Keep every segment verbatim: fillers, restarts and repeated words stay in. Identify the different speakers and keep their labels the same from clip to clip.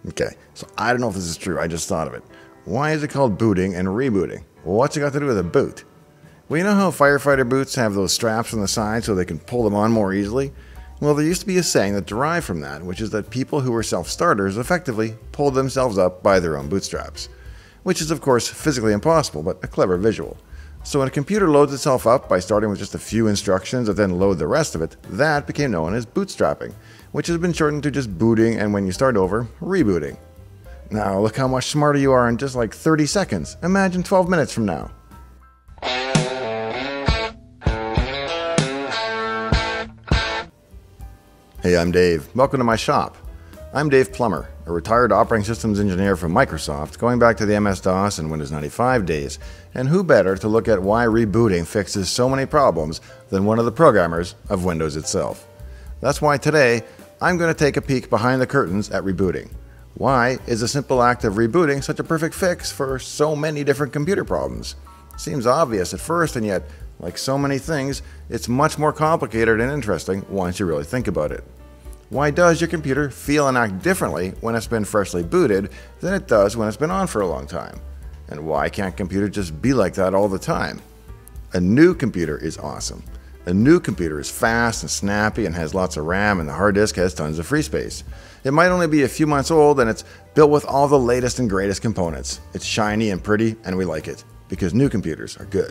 Speaker 1: Okay, so I don't know if this is true, I just thought of it. Why is it called booting and rebooting? Well, what's it got to do with a boot? Well, you know how firefighter boots have those straps on the side so they can pull them on more easily? Well, there used to be a saying that derived from that, which is that people who were self-starters effectively pulled themselves up by their own bootstraps. Which is, of course, physically impossible, but a clever visual. So when a computer loads itself up by starting with just a few instructions that then load the rest of it, that became known as bootstrapping, which has been shortened to just booting and when you start over, rebooting. Now look how much smarter you are in just like thirty seconds. Imagine twelve minutes from now. Hey, I'm Dave. Welcome to my shop. I'm Dave Plummer, a retired operating systems engineer from Microsoft, going back to the M S DOS and Windows ninety-five days, and who better to look at why rebooting fixes so many problems than one of the programmers of Windows itself. That's why today, I'm going to take a peek behind the curtains at rebooting. Why is the simple act of rebooting such a perfect fix for so many different computer problems? Seems obvious at first, and yet, like so many things, it's much more complicated and interesting once you really think about it. Why does your computer feel and act differently when it's been freshly booted than it does when it's been on for a long time? And why can't computers just be like that all the time? A new computer is awesome. A new computer is fast and snappy and has lots of RAM, and the hard disk has tons of free space. It might only be a few months old, and it's built with all the latest and greatest components. It's shiny and pretty, and we like it, because new computers are good.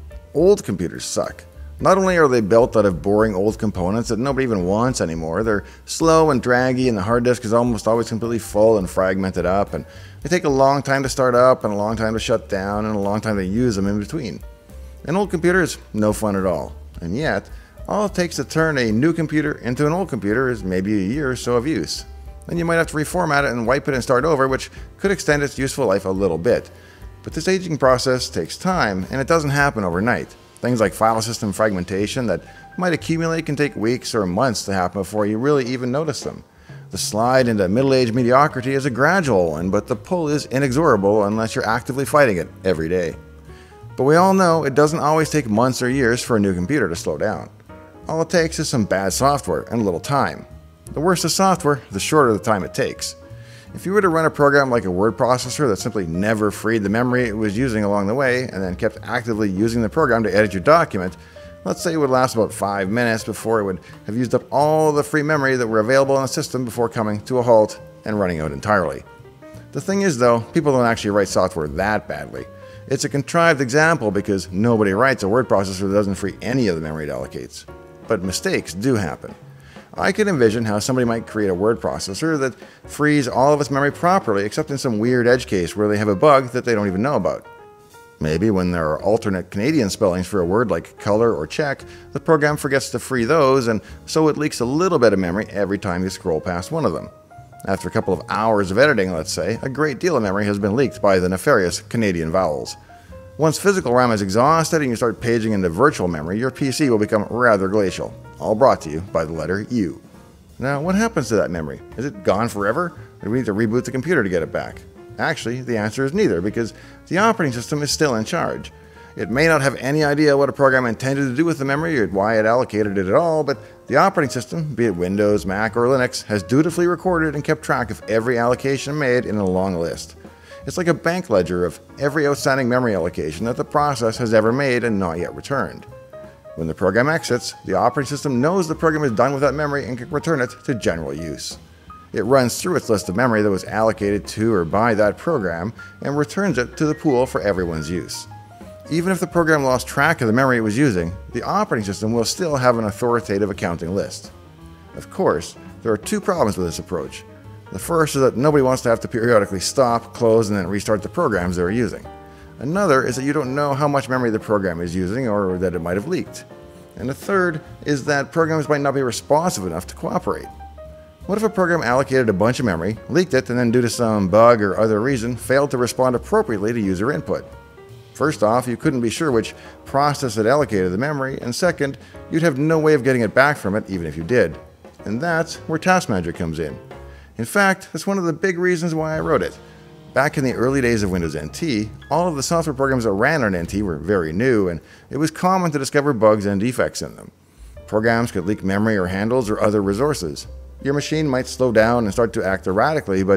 Speaker 1: Old computers suck. Not only are they built out of boring old components that nobody even wants anymore, they're slow and draggy, and the hard disk is almost always completely full and fragmented up, and they take a long time to start up, and a long time to shut down, and a long time to use them in between. An old computer is no fun at all, and yet, all it takes to turn a new computer into an old computer is maybe a year or so of use. Then you might have to reformat it and wipe it and start over, which could extend its useful life a little bit. But this aging process takes time, and it doesn't happen overnight. Things like file system fragmentation that might accumulate can take weeks or months to happen before you really even notice them. The slide into middle-aged mediocrity is a gradual one, but the pull is inexorable unless you're actively fighting it every day. But we all know it doesn't always take months or years for a new computer to slow down. All it takes is some bad software and a little time. The worse the software, the shorter the time it takes. If you were to run a program like a word processor that simply never freed the memory it was using along the way and then kept actively using the program to edit your document, let's say it would last about five minutes before it would have used up all the free memory that were available in the system before coming to a halt and running out entirely. The thing is though, people don't actually write software that badly. It's a contrived example because nobody writes a word processor that doesn't free any of the memory it allocates. But mistakes do happen. I could envision how somebody might create a word processor that frees all of its memory properly except in some weird edge case where they have a bug that they don't even know about. Maybe when there are alternate Canadian spellings for a word like color or check, the program forgets to free those, and so it leaks a little bit of memory every time you scroll past one of them. After a couple of hours of editing, let's say, a great deal of memory has been leaked by the nefarious Canadian vowels. Once physical RAM is exhausted and you start paging into virtual memory, your P C will become rather glacial, all brought to you by the letter U. Now, what happens to that memory? Is it gone forever, or do we need to reboot the computer to get it back? Actually, the answer is neither, because the operating system is still in charge. It may not have any idea what a program intended to do with the memory or why it allocated it at all, but the operating system, be it Windows, Mac, or Linux, has dutifully recorded and kept track of every allocation made in a long list. It's like a bank ledger of every outstanding memory allocation that the process has ever made and not yet returned. When the program exits, the operating system knows the program is done with that memory and can return it to general use. It runs through its list of memory that was allocated to or by that program and returns it to the pool for everyone's use. Even if the program lost track of the memory it was using, the operating system will still have an authoritative accounting list. Of course, there are two problems with this approach. The first is that nobody wants to have to periodically stop, close, and then restart the programs they're using. Another is that you don't know how much memory the program is using or that it might have leaked. And the third is that programs might not be responsive enough to cooperate. What if a program allocated a bunch of memory, leaked it, and then due to some bug or other reason failed to respond appropriately to user input? First off, you couldn't be sure which process had allocated the memory, and second, you'd have no way of getting it back from it even if you did. And that's where Task Manager comes in. In fact, that's one of the big reasons why I wrote it. Back in the early days of Windows N T, all of the software programs that ran on N T were very new, and it was common to discover bugs and defects in them. Programs could leak memory or handles or other resources. Your machine might slow down and start to act erratically, but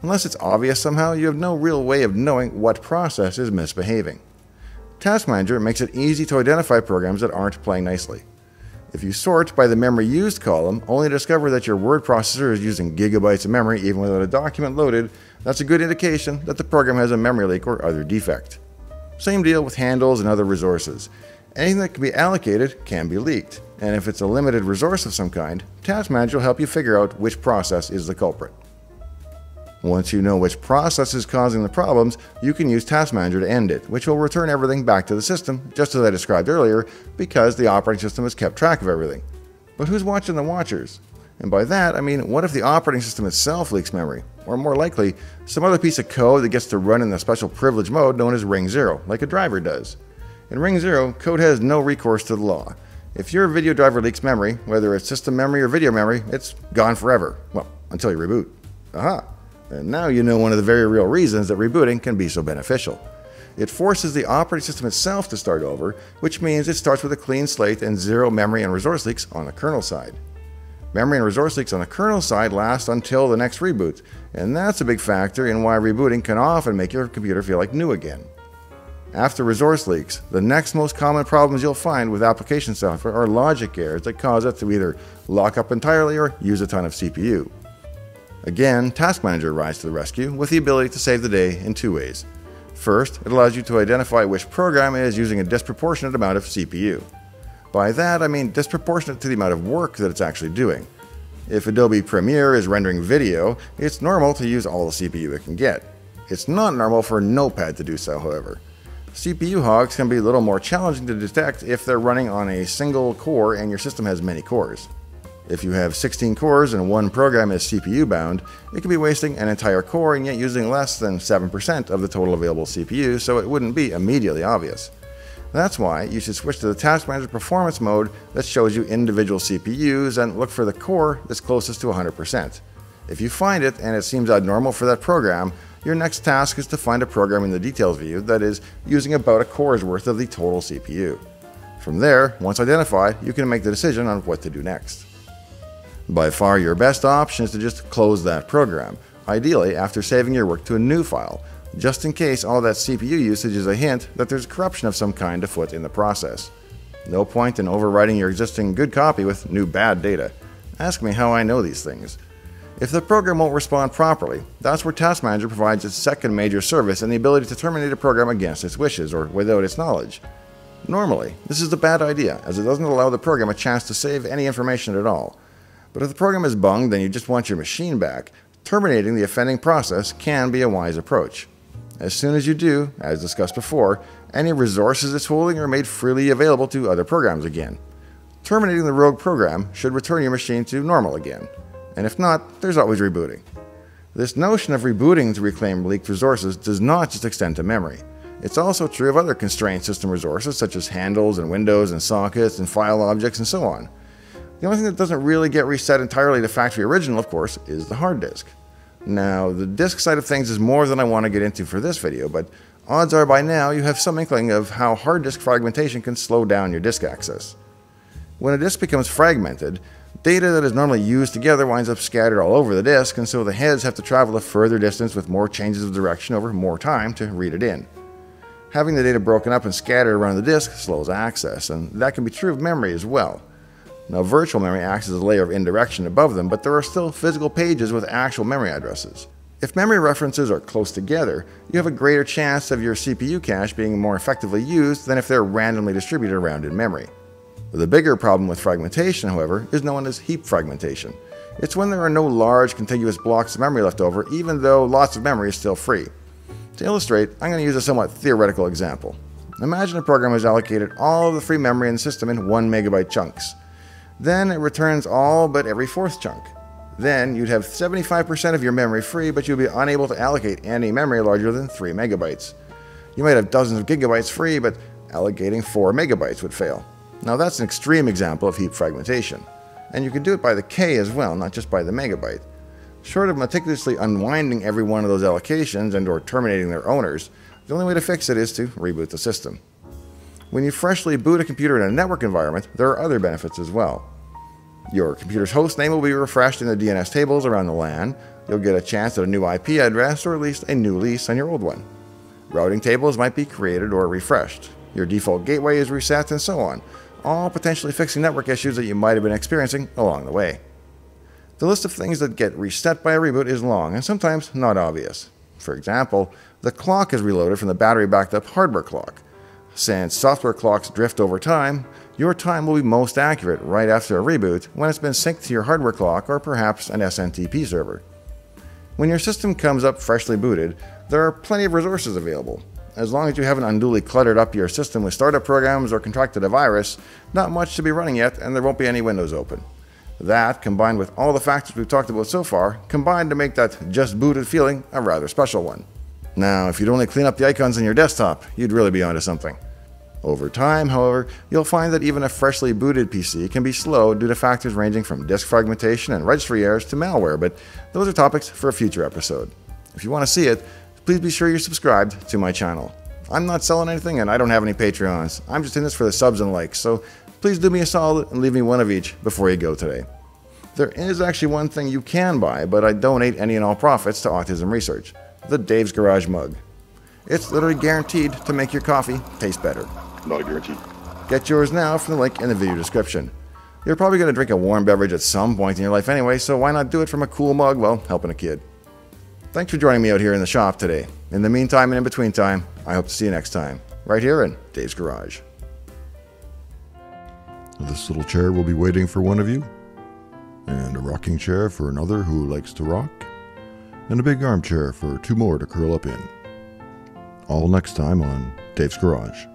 Speaker 1: Unless it's obvious somehow, you have no real way of knowing what process is misbehaving. Task Manager makes it easy to identify programs that aren't playing nicely. If you sort by the memory used column, only to discover that your word processor is using gigabytes of memory even without a document loaded, that's a good indication that the program has a memory leak or other defect. Same deal with handles and other resources. Anything that can be allocated can be leaked, and if it's a limited resource of some kind, Task Manager will help you figure out which process is the culprit. Once you know which process is causing the problems, you can use Task Manager to end it, which will return everything back to the system, just as I described earlier, because the operating system has kept track of everything. But who's watching the watchers? And by that, I mean, what if the operating system itself leaks memory? Or more likely, some other piece of code that gets to run in the special privilege mode known as Ring Zero, like a driver does. In Ring Zero, code has no recourse to the law. If your video driver leaks memory, whether it's system memory or video memory, it's gone forever. Well, until you reboot. Aha! And now you know one of the very real reasons that rebooting can be so beneficial. It forces the operating system itself to start over, which means it starts with a clean slate and zero memory and resource leaks on the kernel side. Memory and resource leaks on the kernel side last until the next reboot, and that's a big factor in why rebooting can often make your computer feel like new again. After resource leaks, the next most common problems you'll find with application software are logic errors that cause it to either lock up entirely or use a ton of C P U. Again, Task Manager arrives to the rescue with the ability to save the day in two ways. First, it allows you to identify which program is using a disproportionate amount of C P U. By that, I mean disproportionate to the amount of work that it's actually doing. If Adobe Premiere is rendering video, it's normal to use all the C P U it can get. It's not normal for Notepad to do so, however. C P U hogs can be a little more challenging to detect if they're running on a single core and your system has many cores. If you have sixteen cores and one program is C P U bound, it could be wasting an entire core and yet using less than seven percent of the total available C P U, so it wouldn't be immediately obvious. That's why you should switch to the Task Manager Performance mode that shows you individual C P Us and look for the core that's closest to one hundred percent. If you find it and it seems abnormal for that program, your next task is to find a program in the details view that is using about a core's worth of the total C P U. From there, once identified, you can make the decision on what to do next. By far your best option is to just close that program, ideally after saving your work to a new file, just in case all that C P U usage is a hint that there's corruption of some kind afoot in the process. No point in overwriting your existing good copy with new bad data. Ask me how I know these things. If the program won't respond properly, that's where Task Manager provides its second major service and the ability to terminate a program against its wishes or without its knowledge. Normally, this is a bad idea, as it doesn't allow the program a chance to save any information at all. But if the program is bunged and you just want your machine back, terminating the offending process can be a wise approach. As soon as you do, as discussed before, any resources it's holding are made freely available to other programs again. Terminating the rogue program should return your machine to normal again. And if not, there's always rebooting. This notion of rebooting to reclaim leaked resources does not just extend to memory. It's also true of other constrained system resources such as handles and windows and sockets and file objects and so on. The only thing that doesn't really get reset entirely to factory original, of course, is the hard disk. Now, the disk side of things is more than I want to get into for this video, but odds are by now you have some inkling of how hard disk fragmentation can slow down your disk access. When a disk becomes fragmented, data that is normally used together winds up scattered all over the disk, and so the heads have to travel a further distance with more changes of direction over more time to read it in. Having the data broken up and scattered around the disk slows access, and that can be true of memory as well. Now, virtual memory acts as a layer of indirection above them, but there are still physical pages with actual memory addresses. If memory references are close together, you have a greater chance of your C P U cache being more effectively used than if they're randomly distributed around in memory. The bigger problem with fragmentation, however, is known as heap fragmentation. It's when there are no large contiguous blocks of memory left over, even though lots of memory is still free. To illustrate, I'm going to use a somewhat theoretical example. Imagine a program has allocated all of the free memory in the system in one megabyte chunks. Then it returns all but every fourth chunk. Then you'd have seventy-five percent of your memory free, but you'll be unable to allocate any memory larger than three megabytes. You might have dozens of gigabytes free, but allocating four megabytes would fail. Now that's an extreme example of heap fragmentation. And you can do it by the K as well, not just by the megabyte. Short of meticulously unwinding every one of those allocations and or terminating their owners, the only way to fix it is to reboot the system. When you freshly boot a computer in a network environment, there are other benefits as well. Your computer's host name will be refreshed in the D N S tables around the LAN, You'll get a chance at a new I P address or at least a new lease on your old one. Routing tables might be created or refreshed. Your default gateway is reset and so on, all potentially fixing network issues that you might have been experiencing along the way. The list of things that get reset by a reboot is long and sometimes not obvious. For example, the clock is reloaded from the battery backed up hardware clock. Since software clocks drift over time, your time will be most accurate right after a reboot when it's been synced to your hardware clock or perhaps an S M T P server. When your system comes up freshly booted, there are plenty of resources available. As long as you haven't unduly cluttered up your system with startup programs or contracted a virus, not much to be running yet and there won't be any windows open. That, combined with all the factors we've talked about so far, combine to make that just booted feeling a rather special one. Now, if you'd only clean up the icons on your desktop, you'd really be onto something. Over time, however, you'll find that even a freshly booted P C can be slow due to factors ranging from disk fragmentation and registry errors to malware, but those are topics for a future episode. If you want to see it, please be sure you're subscribed to my channel. I'm not selling anything and I don't have any Patreons. I'm just in this for the subs and likes, so please do me a solid and leave me one of each before you go today. There is actually one thing you can buy, but I donate any and all profits to autism research: the Dave's Garage mug. It's literally guaranteed to make your coffee taste better.
Speaker 2: Not a guarantee.
Speaker 1: Get yours now from the link in the video description. You're probably going to drink a warm beverage at some point in your life anyway, so why not do it from a cool mug while helping a kid? Thanks for joining me out here in the shop today. In the meantime and in between time, I hope to see you next time, right here in Dave's Garage.
Speaker 3: This little chair will be waiting for one of you, and a rocking chair for another who likes to rock, and a big armchair for two more to curl up in. All next time on Dave's Garage.